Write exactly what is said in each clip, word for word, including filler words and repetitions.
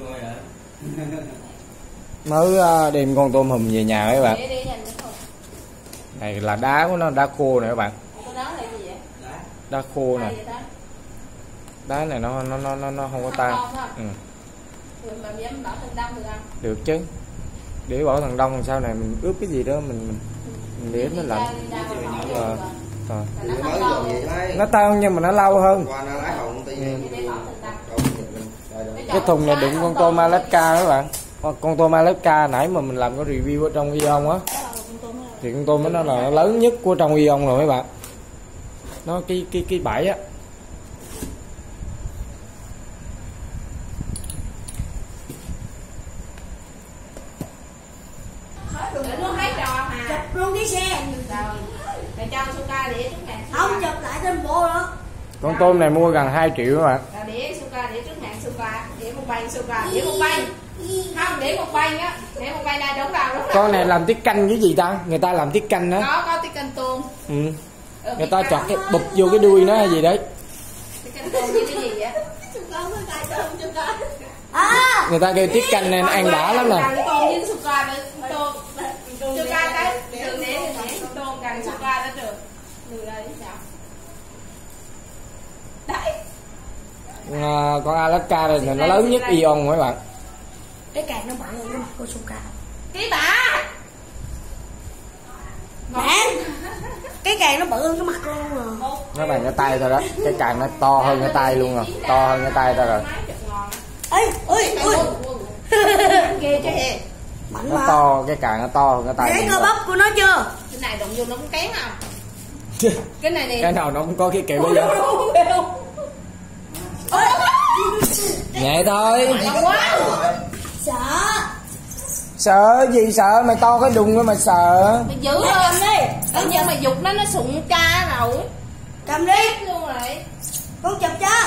Mới đem con tôm hùm về nhà các bạn. Này là đá của nó, đá khô này các bạn. Đá khô nè. Đá này nó nó nó nó không có tan. Ừ. Được chứ. Để bỏ thằng đông sau này mình ướp cái gì đó mình mình, mình để nó lạnh. Ờ. Ờ. Nó tan nhưng mà nó lâu hơn. Ừ. Cái thùng này đựng con tôm Alaska các bạn. Con tôm Alaska nãy mà mình làm cái review ở trong Ion á, thì con tôm nó là nó lớn nhất của trong Ion rồi mấy bạn. Nó cái cái cái bãi á. Chụp luôn cái xe. Để cho Suka để trước mặt. Không chụp lại trên bộ nữa. Con tôm này mua gần hai triệu các bạn. Để Suka để trước mặt Suka, để một banh Suka, để một banh. Không, để một banh á, để một banh ra đóng vào đó. Con này làm tiết canh cái gì ta? Người ta làm tiết canh đó. Có có tiết canh tôm. Ừ. Người ta chọt cái bụp vô cái đuôi nó hay gì đấy. Tiết canh tôm như cái gì vậy? À. Người ta kêu tiết canh nên ăn đã lắm nè. Tôm với Suka nữa, tôm. Suka cái đường để để tôm gần Suka đó được. Từ đây sao? Đấy. À, con Alaska này là nó lớn nhất Ion mấy bạn. Cái càng nó bự hơn cái mặt của Suka. Cái bà. Bạn. Cái càng nó bự hơn cái mặt luôn rồi. Nó bằng cái tay thôi đó. Cái càng nó to hơn cái tay luôn rồi. To hơn cái tay ta rồi. Ê, ơi, ơi. Ghê chứ hề. Nó to, cái càng nó to hơn cái tay. Thấy cơ bắp của nó chưa? Cái này đụng vô nó cũng kém không? Cái này nè. Cái nào nó cũng có cái kiểu bây giờ. Nhẹ thôi. Sợ. Sợ gì sợ, mày to cái đùng đó mà sợ. Mày giữ lên đi. Tự nhiên mày giục nó nó sụng cha rồi. Cầm đi luôn rồi. Con chụp cho.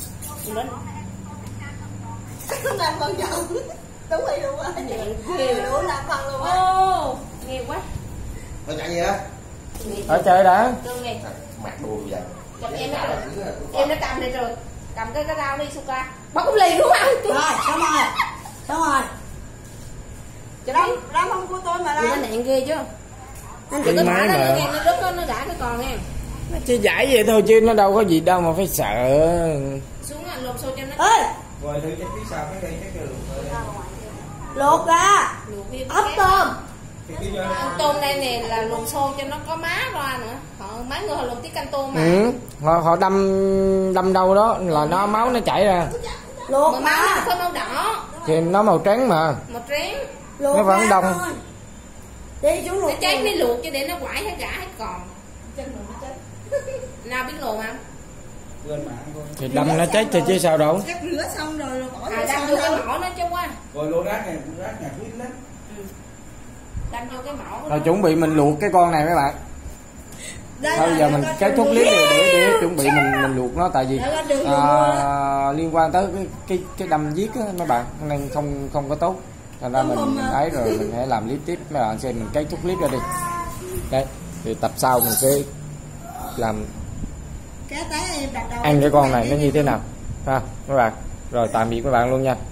Nó làm con chồng. Đúng rồi luôn á. Ghê đủ làm phần luôn á. Ô, nghe quá. Thôi chạy gì á? Ở chơi đã. Mặt đùa vậy. Chụp em nó rồi. Em nó cầm này rồi. Cầm cái cái rau đi Suka. Bóc cũng lì đúng không? Rồi, xong rồi. Xong rồi. Rau, rau không của tôi mà đâu. Nó nẹn ghê chứ. Anh đừng có thả nó nghe, nó đứt nó, nó đã cái còn nghe. Nó chỉ giải vậy thôi chứ nó đâu có gì đâu mà phải sợ. Xuống anh lột xô cho nó. Ê! Rồi thử cái phía sau cái đây cái đường. Lột ra. Ốc tôm. Tôm đây nè là luồn xô cho nó có má ra nữa. Họ mấy người họ luồn tiết canh tôm mà. Ừ, họ họ đâm đâm đâu đó là nó máu nó chảy ra. Luộc mà máu nó có màu đỏ. Thì nó màu trắng mà. Màu trắng. Nó vẫn đông. Đi chú luộc. Nó cháy mới luộc chứ để nó quải hết gã hết còn. Nào biết luộc mà. Thì đâm nó chết thì chứ sao đâu. Cắt rửa xong rồi rồi bỏ à, đâm vô cái mỏ nó chứ quá. Rồi lô rác này, rác nhà quý lắm. Ừ. Đâm vô cái mỏ. Rồi chuẩn bị mình luộc cái con này mấy bạn. Thôi giờ mình kết thúc clip để, để để chuẩn bị mình mình luộc nó, tại vì à, liên quan tới cái cái cái đâm giết á mấy bạn nên không không có tốt. Thành ra mình, mình ấy rồi mình hãy làm clip tiếp mấy bạn xem, mình kết thúc clip ra đi. Đấy, thì tập sau mình sẽ làm ăn cái con này nó như thế nào ha mấy bạn. Rồi tạm biệt các bạn luôn nha.